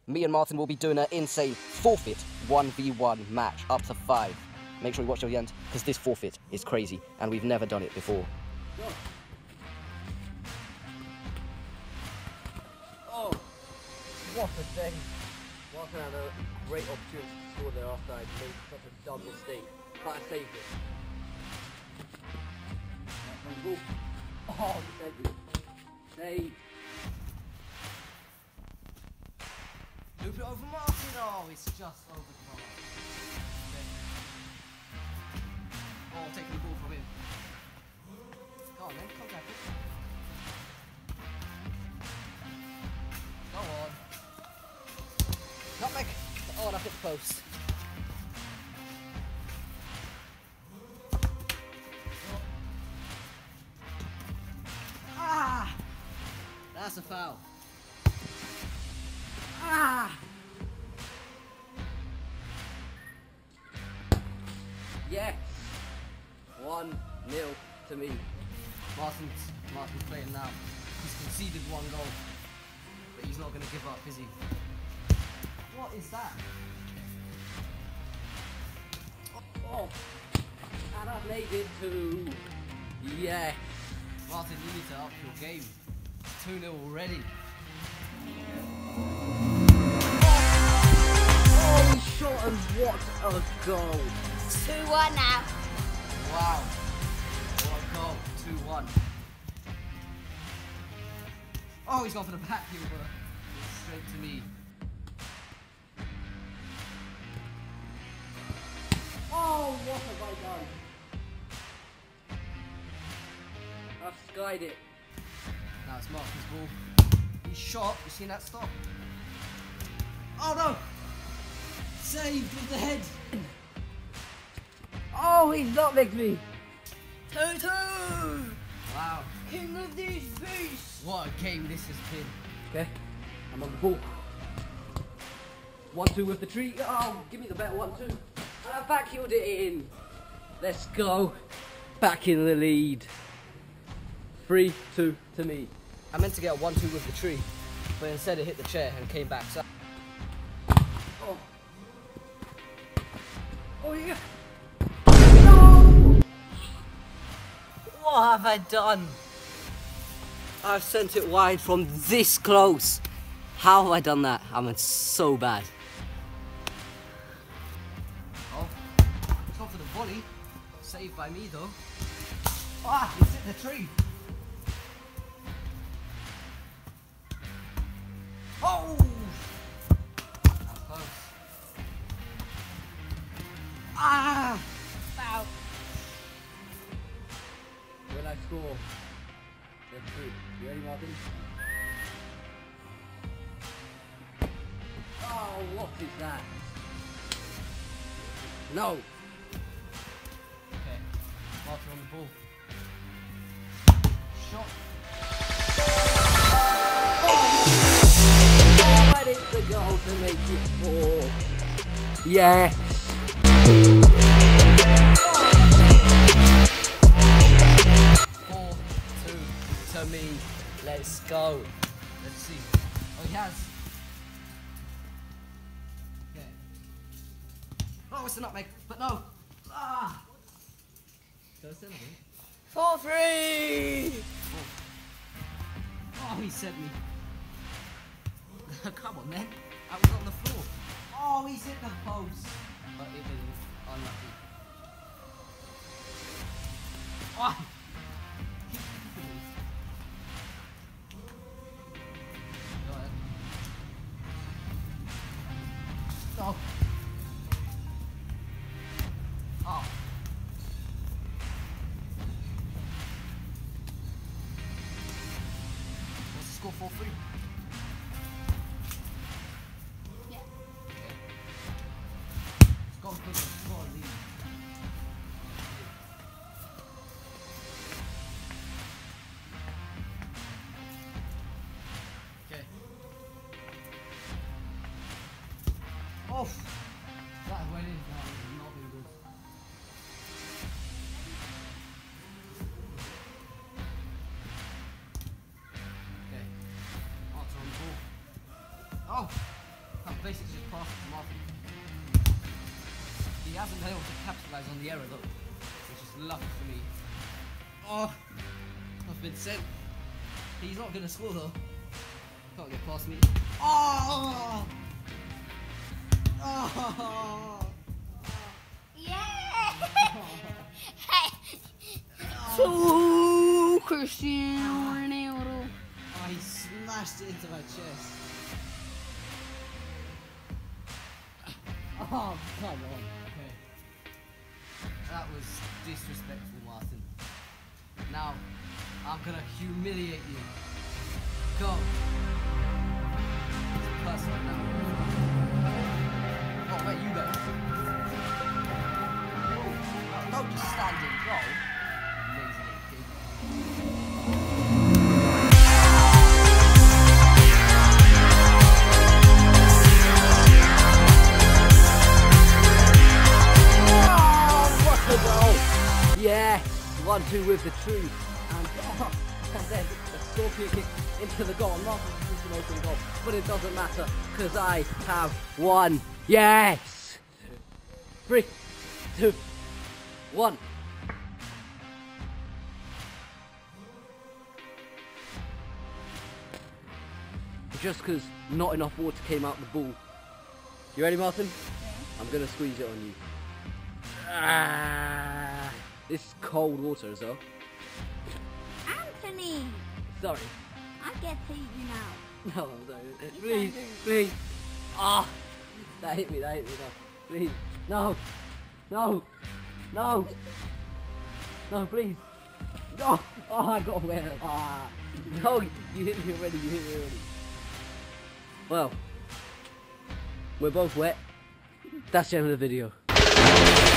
Me and Martin will be doing an insane forfeit 1v1 match up to 5. Make sure you watch till the end, because this forfeit is crazy, and we've never done it before. Oh, what a day. Martin had a great opportunity to score there after I made such a dumb mistake, but I saved it. Oh, thank you. Save. Loop it over Martin. Oh, it's just over the bar. Okay. Oh, taking the ball from him. Go on then, contact it. Go on. Nutmeg. Oh, and I hit the post. Ah! That's a foul. Ah! Yes! 1-0 to me. Martin's playing now. He's conceded 1 goal. But he's not going to give up, is he? What is that? Oh! And I've made it 2. Yes! Martin, you need to up your game. It's 2-0 already. Oh, he shot and what a goal! 2-1 now. Wow. What a goal. 2-1. Oh, he's gone for the back heel, but it's straight to me. Oh, what have I done? I've skied it. Now it's Martin's ball. He shot. You seen that stop? Oh no! Saved with the head. Oh, he's not licked me. 2-2. Wow. King of these beasts. What a game this has been. Okay, I'm on the ball. 1-2 with the tree. Oh, give me the better 1-2. And I backheeled it in. Let's go. Back in the lead. 3-2 to me. I meant to get a 1-2 with the tree, but instead it hit the chair and came back. So Oh. Oh yeah. No! what have I done? I've sent it wide from this close. How have I done that? I'm so bad. Oh, it's gone for the volley. Saved by me though. Ah, it's hit the tree. Oh! That was close. Ah! Foul. When I score, let's see. You ready, Martin? Oh, what is that? No. Okay, Martin on the ball. Shot. But it's the goal to make it 4. Yeah. 4-2 to me. Let's go. Let's see. Oh, he has. Okay. Oh, it's a nutmeg, but no. Ah! So it's in, I think. 4-3. Oh, he sent me. Come on, man. I was on the floor. Oh, he's hit the post. But it was unlucky. Oh! Go ahead. Stop. Oh. What's the score? 4-3? Yeah. Let's go for the score lead. Okay. Oh! That went in. That was not been good. Okay. Arts on the ball. Oh! I've basically just passed it to Martin. He hasn't been able to capitalise on the error though, which is lucky for me. Oh, I've been sent. He's not gonna score though. Can't get past me. Oh! Oh! Yeah! So Cristiano Ronaldo. Oh, he smashed it into my chest. Oh, come on. Okay. That was disrespectful, Martin. Now, I'm gonna humiliate you. Go. It's personal now. Oh, wait, you go. No, don't just stand in. Go. Lazy little kid. Yes, 1-2 with the tree, and then a scorpion kick into the goal. Not an open goal, but it doesn't matter because I have won. Yes, 3, 2, 1. Just because not enough water came out the ball. You ready, Martin? Yeah. I'm gonna squeeze it on you. Ah, this is cold water as well. Anthony! Sorry. I get to eat you now. No, no. You Please, can't do it. please. Ah, that hit me, no. Please. No. No. No. No, please. No. Oh, I got wet. Ah. No, you hit me already, Well, we're both wet. That's the end of the video.